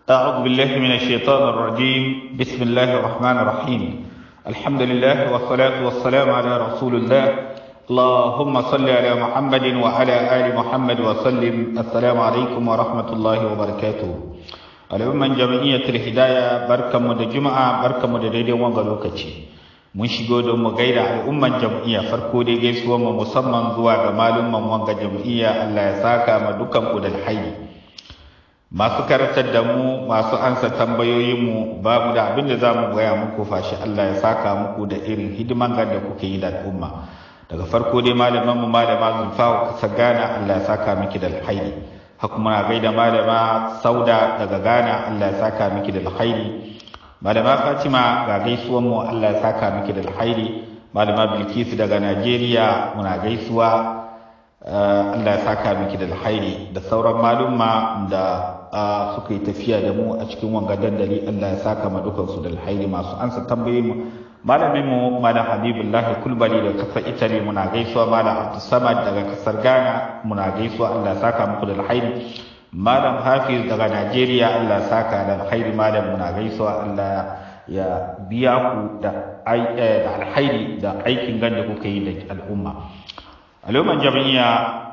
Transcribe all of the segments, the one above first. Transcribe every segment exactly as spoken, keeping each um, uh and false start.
أعوذ بالله من الشيطان الرجيم. بسم الله الرحمن الرحيم. الحمد لله والصلاة والسلام على رسول الله. اللهم صل على محمد وعلى آل محمد وسلم. السلام عليكم ورحمة الله وبركاته. الأمة جمعية الهداية بركة مد جمعة بركة مد ديدي وانغلوكتي mun shigo don mu gaida al'umman jam'iyya. Farko dai gaisuwa mu musamman zuwa ga malumman wanga jam'iyya. Allah ya saka ma dukan ku da alhairi. Masu karantar da mu, masu ansa tambayoyin mu, ba mu da abin da zamu gaya muku fashi Allah ya saka muku da irin hidiman da kuke yi da al'umma. Daga farko dai malaman mu malama Zulfa ka Ghana, Allah ya saka miki da alhairi. Haka muna gaida malama Sauda daga Ghana, Allah ya saka miki da alhairi. Malama Fatima ga gaisuwan mu, Allah ya saka miki da alhairi. Malama Bilkisu daga Najeriya muna gaisuwa, Allah ya saka miki da alhairi. Da sauran malumma da suka yi tafiya da mu a cikin wanga dandali, Allah ya saka ma dukan su da alhairi. Masu ansa tambayoyin mu, malamin mu Malam Habibullahi Kulbali daga kasar Italy muna gaisuwa. Malam Abdulsamad daga kasar Ghana muna gaisuwa, Allah ya saka muku da alhairi. Malam Hafiz daga Najeriya, Allah saka da alkhairi. Malam muna gaisuwa, Allah ya biya ku da alkhairi da aikin ganda kuka yi da al'umma. Al'umman jami'a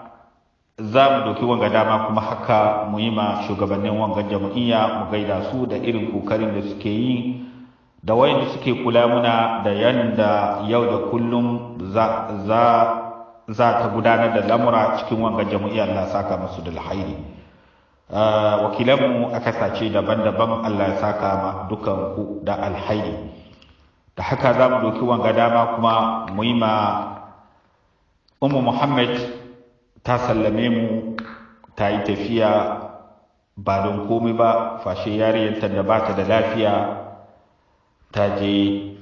za mu doki wanga dama kuma haka mu yi ma shugabannin wanga jami'a mu gaida su da irin kokarin da suke yi da wayanda suke kula muna da yanda yau da kullum za za za ta gudanar da lamura cikin wanga jami'a. Allah saka musu da alkhairi. Uh, wakilanmu a kasace daban-daban, Allah ya saka ma dukan ku da alhairi. Da haka za mu doki wanga dama kuma mu yi ma Ummu Muhammad ta sallame mu, ta yi tafiya ba don komai ba fashe yariyarta da ba ta da lafiya, ta je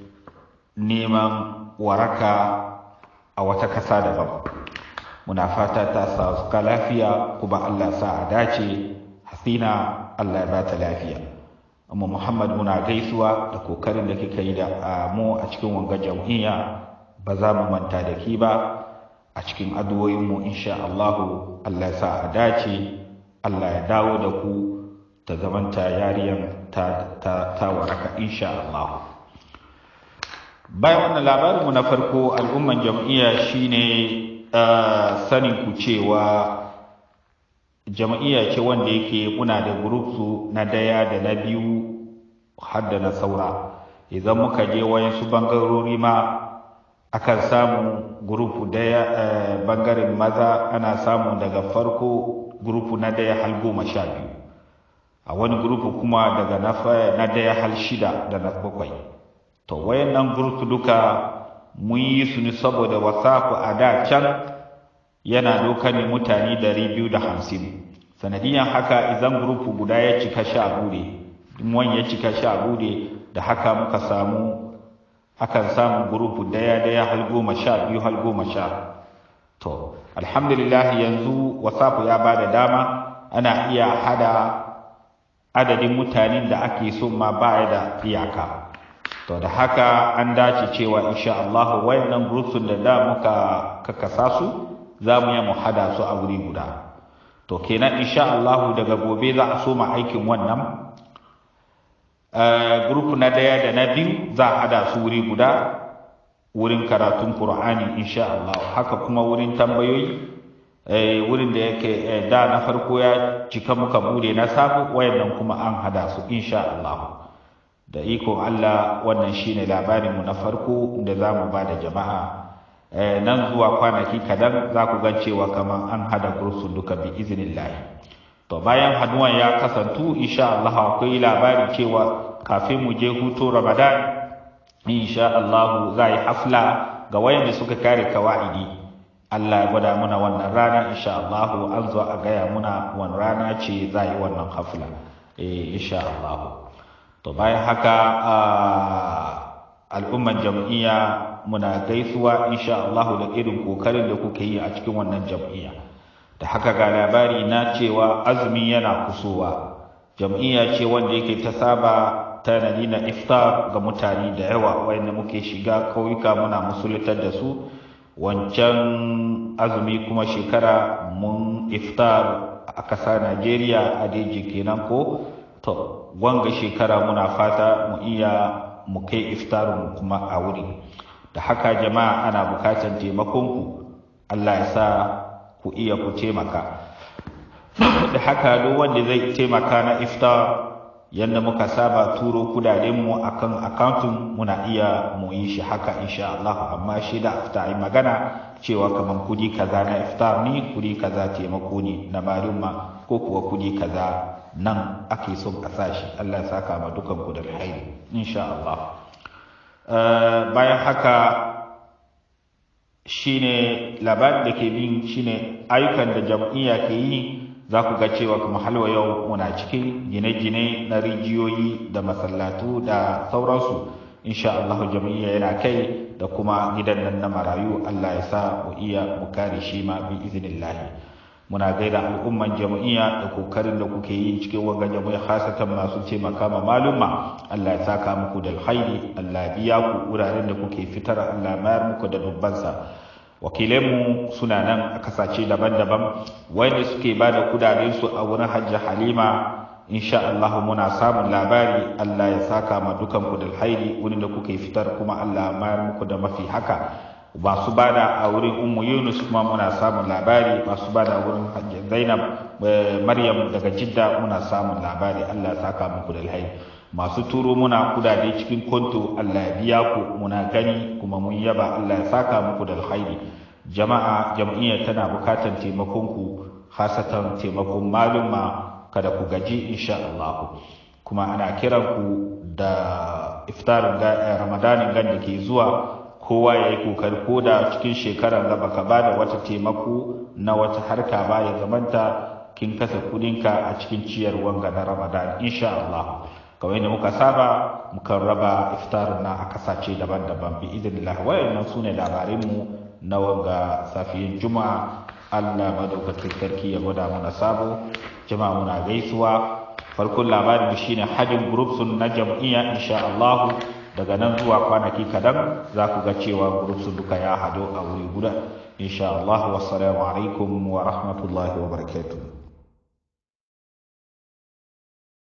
neman waraka a wata kasa daban. Muna fata ta sauka lafiya kuma Allah sa a dace. Hasina, Allah ya ba ta lafiya. Amma Muhammad muna gaisuwa da kokarin da kika yi da mu a cikin wanga jam'iyya, ba za mu manta da ki ba a cikin addu'o'in mu insha Allah. Allah ya sa a dace, Allah ya dawo da ku ta zamanta yariyan ta ta, ta waraka insha Allah. Bayan wannan labarin mu na farko, al'umman jam'iyya shine uh, sanin ku cewa jam'iyya ce wanda yake muna da group na daya da na biyu har da na saura. Idan muka je wayansu bangarori ma akan samu group daya uh, bangaren maza ana samu daga farko group na daya har goma sha biyu, a wani group kuma daga na daya har shida da na bakwai. To wayannan group duka mun yi su ne saboda wasafu a da can yana doka ne mutane dari biyu da hamsin. Sanadiyan haka idan group guda ya cika sha bude, wani ya cika sha bude, da haka muka samu akan samu group daya daya har goma sha biyu har goma sha. To alhamdulillah yanzu wasafu ya bada dama ana iya hada adadin mutanen da ake so ma ba da iyaka. To da haka an dace cewa insha Allah wayannan groups da da muka kakasa su za mu yi mu hada su a wuri guda. To kenan insha Allah daga gobe za a soma aikin wannan uh, group na daya da na biyu za a hada su wuri guda, wurin karatun Qur'ani insha Allah. Haka kuma wurin tambayoyi, eh, wurin da yake eh, da na farko ya cika muka bude na sabu, wayannan kuma an hada su insha Allah. Da ikon Allah wannan shine labarinmu na farko da za mu ba da jama'a. E, nan zuwa kwanaki kadan za ku gan cewa kamar an hada kursun duka bi iznillahi. To bayan haduwan ya kasantu insha Allah akwai labari cewa kafin mu je hutu Ramadan insha Allah za yi hafla ga wayanda suka kare kawaidi. Allah ya gwada muna wannan rana insha Allah, an zo a gaya muna wannan rana ce za yi wannan hafla eh insha Allah. To bayan haka al'umman jam'iyya muna gaisuwa insha Allah da irin kokarin da kuke yi a cikin wannan jam'iyya. Da haka ga labari na cewa azumi yana kusowa. Jam'iyya ce wanda yake ta saba tanadi na iftar ga mutane da yawa wanda muke shiga kauyuka muna musuluntar da su. Wancan azumi kuma shekara mun iftar a ƙasa Najeriya a Deji kenan ko to wanga shekara muna fata mu iya mu kai iftarin kuma a wuri. Da haka jama'a ana bukatar taimakon ku, Allah ya sa ku iya ku taimaka. Da haka duk wanda zai taimaka na iftar, yanda muka saba turo kudaden mu akan akauntun muna iya mu yi shi haka insha Allah, amma shi da afta ai magana cewa kaman kudi kaza na iftar ne, kudi kaza taimako ne na malumma, ko kuwa kudi kaza nan ake son a sashi. Allah ya saka ma dukan ku da alheri insha Allah. Uh, bayan haka shine labarin da ke bin shine ayyukan da jam'iyya ke yi. Za ku ga cewa kuma halwa yau muna cikin gine-gine na rijiyoyi da masallatu da sauransu. Insha Allah jam'iyya yana kai, da kuma gidan nan na marayu Allah ya sa mu iya mu kare shi ma bi iznillah. Muna gaida al'umman jam'iyya da kokarin da kuke yi cikin wanga jam'iyya, khasatan masu taimaka ma maluma. Allah ya saka muku da alkhairi, Allah ya biya ku wuraren da kuke fitar, Allah ya mayar muku da dubbansa. Wakilanmu suna nan a kasashe daban-daban wanda suke ba da kudadensu a wurin Hajji Halima. Insha Allah muna samun labari, Allah ya saka ma dukan ku da alkhairi wurin da kuke fitar, kuma Allah ya mayar muku da mafi haka. Masu bada a wurin Ummu Yunus kuma muna samun labari, masu bada a wurin Hajji Zainab Maryam daga Jidda muna samun labari. Allah ya saka muku da alkhairi. Masu turo muna kudade cikin konto, Allah ya biya ku, muna gani kuma mun yaba. Allah ya saka muku da alkhairi. Jama'a jam'iyyar tana bukatan taimakon ku, khasatan taimakon maluma. Kada ku gaji insha Allah. Kuma ana kiran ku da iftarin ga Ramadanin gan da ke zuwa, kowa yayi kokari ko da cikin shekarar da baka bada wata taimako na wata harka ba, ya zamanta kin kasa kudinka a cikin ciyarwan ga na Ramadan insha Allah. Kawai ne muka saba mukan raba iftarin na a kasace daban-daban bi idinillah. Wayannan sune labarin mu na wanga safiyin Juma'a. Allah madaukakin sarki ya gwada mana sabo. Jama'a muna gaisuwa. Farkon labarin shine hadin group sun na jam'iyya insha Allah. Daga nan zuwa kwanaki kadan za ku ga cewa group sun duka ya hado a wuri guda insha Allah. Wassalamu alaikum wa rahmatullahi wa barakatuh.